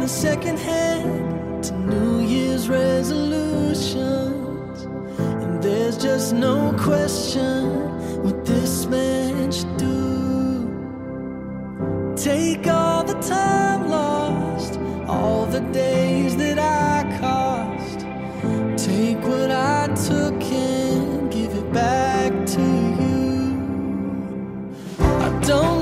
a second hand to New Year's resolutions, and there's just no question what this man should do. Take all the time lost, all the days that I cost. Take what I took and give it back to you. I don't